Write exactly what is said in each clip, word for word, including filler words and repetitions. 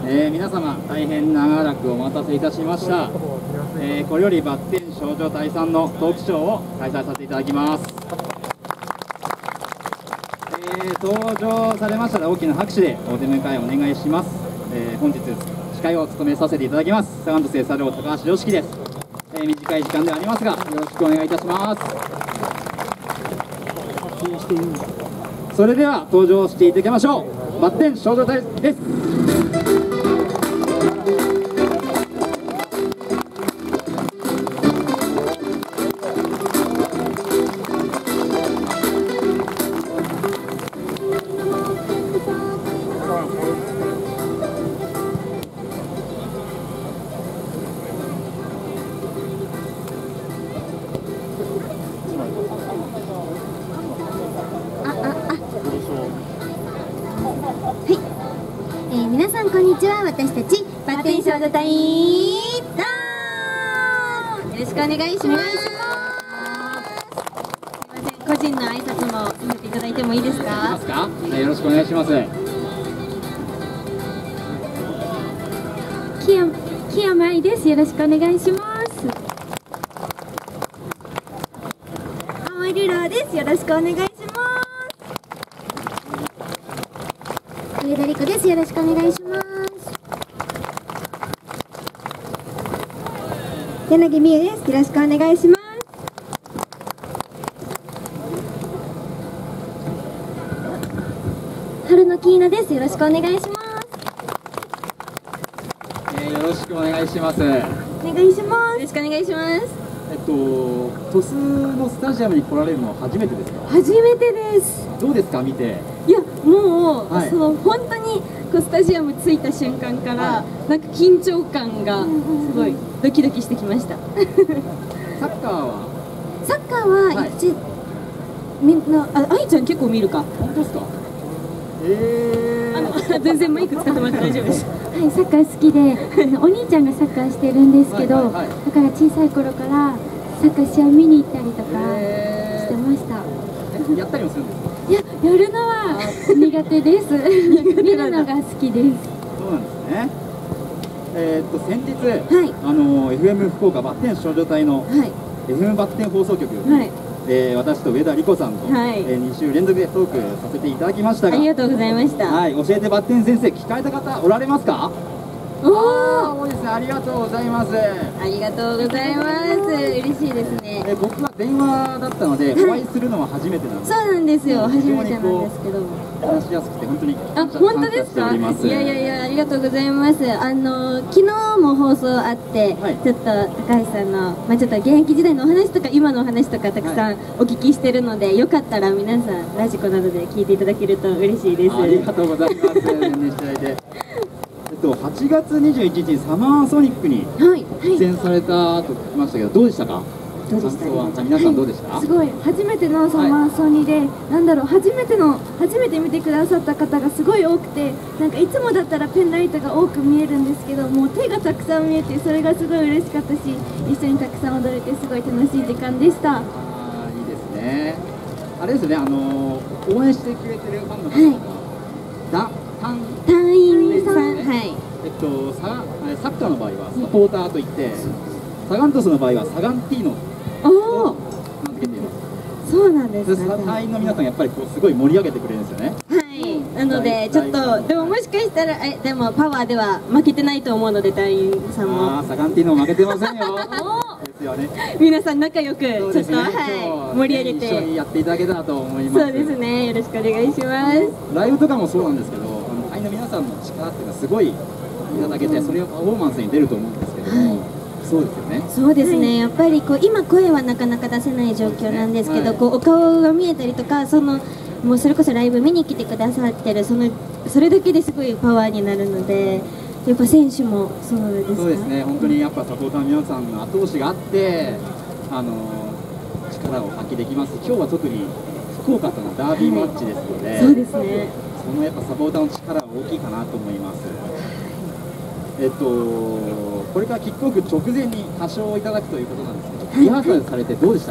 えー、皆様大変長らくお待たせいたしました、えー、これよりバッテン少女隊さんのトークショーを開催させていただきます。えー、登場されましたら大きな拍手でお出迎えお願いします。えー、本日司会を務めさせていただきますサガン鳥栖 エスアールオー 高橋良樹です。えー、短い時間ではありますがよろしくお願いいたします。それでは登場していただきましょう。バッテン少女隊です。 皆さんこんにちは。私たちバッテン少女隊だー。よろしくお願いします。すみません、個人の挨拶もさせていただいてもいいですか？ ますか？よろしくお願いします。 木山木山愛です。よろしくお願いします。青井ルラーです。よろしくお願いします。上田理子です。よろしくお願いします。柳美優です。よろしくお願いします。春野キーナです。よろしくお願いします。 えー、よろしくお願いします。 お願いします。よろしくお願いします。 えっと鳥栖のスタジアムに来られるのは初めてですか？ 初めてです。 どうですか見て？ いやもう、はい、その本当にこうスタジアム着いた瞬間から、はい、なんか緊張感がすごいドキドキしてきました。 サッカーは？ サッカーは、はい、一みんなあ愛ちゃん結構見るか？ 本当ですか？えー、 あの全然マイク使ってもらって大丈夫です。はい、サッカー好きでお兄ちゃんがサッカーしてるんですけど、はいはいはい、だから小さい頃からサッカー試合見に行ったりとかしてました。 えやったりもするんですか？ いや、やるのは苦手です。見るのが好きです。 そうなんですね。えー、っと先日、はい、あの エフエム 福岡バッテン少女隊の、はい、エフエム バッテン放送局、はい、えー、私と上田理子さんと、はい、えー、に週連続でトークさせていただきましたが、 ありがとうございました。 はい、教えてバッテン先生聞かれた方おられますか？おお、多いですね。ありがとうございます。 ありがとうございます。嬉しいですね。 え僕は電話だったので、はい、お会いするのは初めてなんです。 そうなんですよ。初めてなんですけど。 話しやすくて本当にあ、本当ですか？いやいやいや、ありがとうございます。あの昨日も放送あって、はい、ちょっと高橋さんのまあちょっと現役時代のお話とか今のお話とかたくさんお聞きしてるので、はい、よかったら皆さんラジコなどで聞いていただけると嬉しいです。 ありがとうございます。ね試合で。えっとはちがつにじゅういちにちにサマーソニックに出演されたと聞きましたけど、どうでしたか？ どうでしたか？ 皆さんどうでした？ はい、すごい初めてのサマーソニで、はい、なんだろう初めての初めて見てくださった方がすごい多くて、なんかいつもだったらペンライトが多く見えるんですけど、もう手がたくさん見えてそれがすごい嬉しかったし、一緒にたくさん踊れてすごい楽しい時間でした。 あーいいですね。あれですね、あのー、応援してくれてるファンの方が、はい、だ隊員さん、はい。 えっとササッカーの場合はサポーターといって、サガン鳥栖の場合はサガンティーノを名付けています。 そうなんですか。 隊員の皆さんやっぱりこうすごい盛り上げてくれるんですよね。 はい。なのでちょっとでももしかしたらえでもパワーでは負けてないと思うので隊員さんも。 ああ、サガンティーノ負けてませんよ。ですよね。 皆さん仲良くちょっと、ね、はい盛り上げて一緒にやっていただけたらと思います。 そうですね。よろしくお願いします。 ライブとかもそうなんですけど、あの隊員の皆さんの力っていうのはすごいいただけて、それをパフォーマンスに出ると思うんですけども。はい、そうですよね。 そうですね。やっぱりこう今声はなかなか出せない状況なんですけど、こうお顔が見えたりとか、そのもうそれこそライブ見に来てくださってるそのそれだけですごいパワーになるので、やっぱ選手もそうですか？ そうですね。本当にやっぱサポーターの皆さんの後押しがあって、あの力を発揮できます。今日は特に福岡とのダービーマッチですので、はい、 そうですね。 そのやっぱサポーターの力は大きいかなと思います。えっと、これからキックオフ直前に歌唱をいただくということなんですけど、リハーサルされてどうでしたか？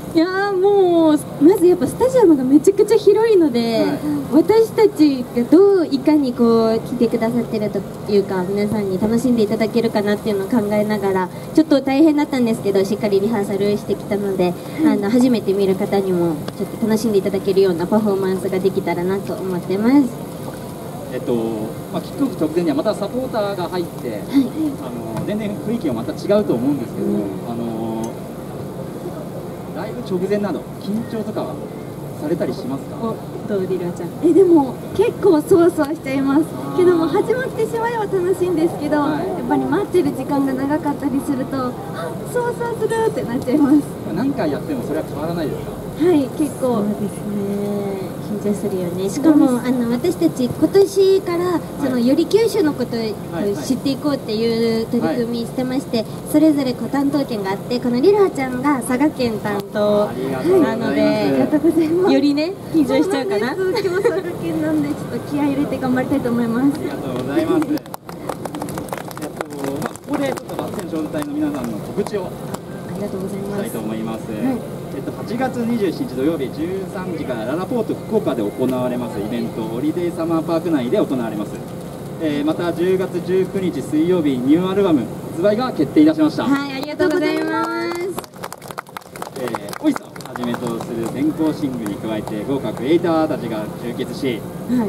いやーもうまずやっぱスタジアムがめちゃくちゃ広いので、はい、私たちがどういかにこう来てくださってるというか皆さんに楽しんでいただけるかなっていうのを考えながらちょっと大変だったんですけどしっかりリハーサルしてきたので、あの初めて見る方にもちょっと楽しんでいただけるようなパフォーマンスができたらなと思ってます。 えっとまあ、キックオフ直前にはまたサポーターが入って、はい、あの全然雰囲気がまた違うと思うんですけども、うん、あのライブ直前など緊張とかはされたりしますか？ おどうリラちゃん。 えでも結構そわそわしちゃいますけども始まってしまえば楽しいんですけど、はい、やっぱり待ってる時間が長かったりするとあそわそわするってなっちゃいます。 何回やってもそれは変わらないですか？ はい結構そうですね緊張するよね。しかもあの私たち今年からそのより九州のことを知っていこうっていう取り組みしてまして、それぞれこ担当県があってこのリラちゃんが佐賀県担当なのでよりね緊張しちゃうかな。 今日佐賀県なんでちょっと気合い入れて頑張りたいと思います。 ありがとうございます。えっとまあここでちょっとバッテン少女隊の皆さんの告知をありがとうございます。 したいと思います。えっと、はちがつにじゅうしちにち土曜日じゅうさんじからララポート福岡で行われますイベントホリデーサマーパーク内で行われます。えー、またじゅうがつじゅうくにち水曜日ニューアルバム発売が決定いたしました。 はいありがとうございます。 えー、おいさんをはじめとする先行シングルに加えて豪華クリエイターたちが集結し、はい、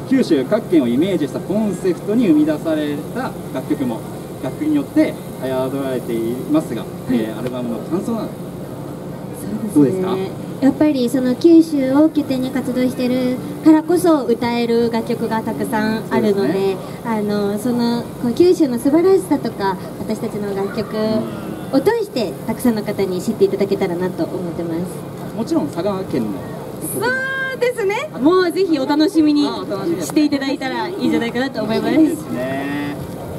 九州各県をイメージしたコンセプトに生み出された楽曲も楽曲によって操られていますが、はい、えー、アルバムの感想などどうですか？ やっぱりその九州を拠点に活動しているからこそ歌える楽曲がたくさんあるの で, で、ね、あのそのこう九州の素晴らしさとか私たちの楽曲を通してたくさんの方に知っていただけたらなと思ってます。 もちろん佐賀県のそうですね。もうぜひお楽しみにしていただいたらいいんじゃないかなと思います。いいですね。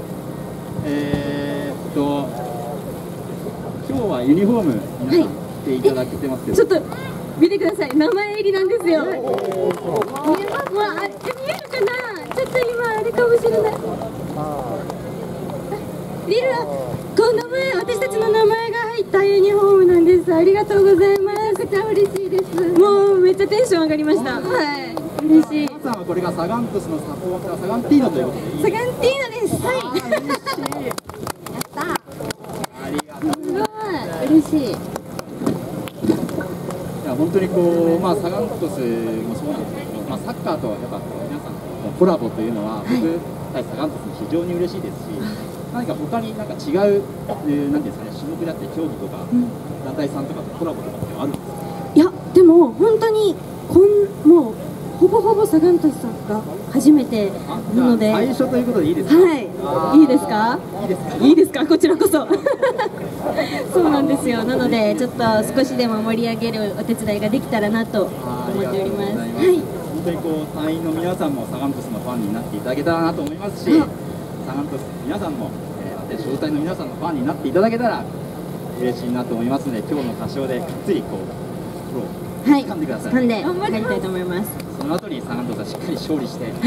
えー、っと今日はユニフォーム皆さん、はい、いただけてますけど、 ちょっと見てください。名前入りなんですよ。見えます？わあ、見えるかな？ちょっと今あれかもしれない。リルラ、この名前私たちの名前が入ったユニフォームなんです。ありがとうございます。めっちゃ嬉しいです。もうめっちゃテンション上がりました。はい、嬉しい。 皆さんはこれがサガン鳥栖のサポーターサガンティーノということでいい？ サガンティーノです。はい。 嬉しい。やった。ありがとう。 すごい嬉しい。 いや本当にこう、まあ、サガン鳥栖もそうなんですけど、まあ、サッカーとやっぱ皆さんのコラボというのは、はい、僕対サガン鳥栖も非常に嬉しいですし、何か他になんか違う、えー、なんていうんですかね、種目だったり競技とか、うん、団体さんとかとコラボとかってあるんですか？ いやでも本当にこんもうほぼほぼサガン鳥栖さんが初めてなので、 最初ということでいいですか？ はい、いいですか？ いいですか？ いいですか？こちらこそそうなんですよ。なのでちょっと少しでも盛り上げるお手伝いができたらなと思っております。はい、 本当にこう隊員の皆さんもサガン鳥栖のファンになっていただけたらなと思いますし、サガン鳥栖皆さんも、えー、招待の皆さんのファンになっていただけたら嬉しいなと思いますので、今日の歌唱でがっつりこうはい、 掴んでください。 掴んで帰りたいと思います。 その後にサガン鳥栖はしっかり勝利して、はい、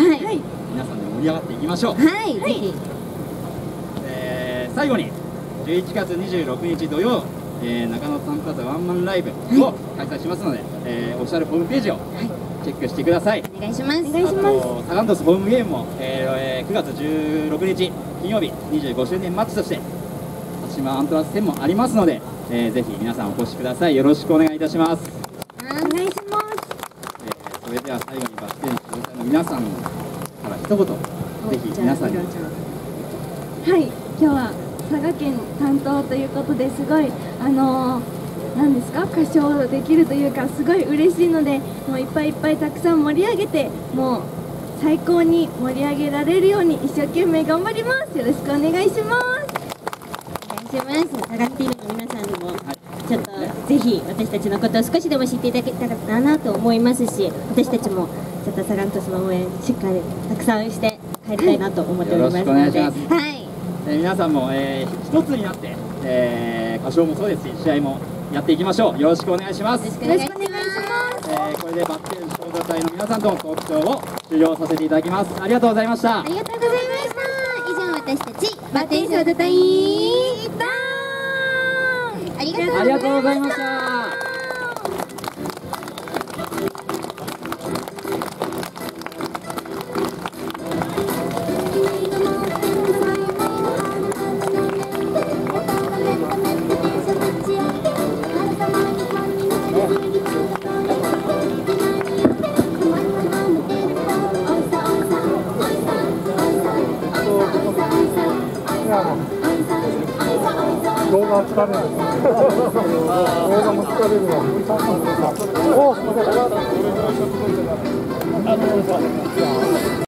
皆さんで盛り上がっていきましょう。 はい、ぜひ。 えー、最後にじゅういちがつにじゅうろくにち土曜、えー、中野サンプラザワンマンライブを開催しますので、はい、えー、オフィシャルホームページをチェックしてください。 お願いします。お願いします。 サガン鳥栖ホームゲームも、えー、くがつじゅうろくにち金曜日にじゅうごしゅうねんマッチとして鹿島アントラーズ戦もありますので、えー、ぜひ皆さんお越しください。よろしくお願いいたします。 お願いします。 えー、それでは最後にバッテン少女隊の皆さんから一言、ぜひ皆さんに。 はい、今日は佐賀県担当ということですごいあのー、なんですか歌唱できるというかすごい嬉しいので、もういっぱいいっぱいたくさん盛り上げてもう最高に盛り上げられるように一生懸命頑張ります。よろしくお願いします。 お願いします。サガンティーノの皆さんにも、はい、ちょっとぜひ私たちのことを少しでも知っていただけたらなと思いますし、私たちもちょっとサガン鳥栖の応援しっかりたくさんして帰りたいなと思っておりますので、はい、 えー、皆さんも、えー、一つになって、えー、歌唱もそうですし試合もやっていきましょう。よろしくお願いします。 よろしくお願いします。 えー、これでバッテン少女隊の皆さんとのトークショーを終了させていただきます。ありがとうございました。 ありがとうございました。以上私たちバッテン少女隊ダーンありがとうございました。 動画疲れる。動画も疲れるわ。お、すみません。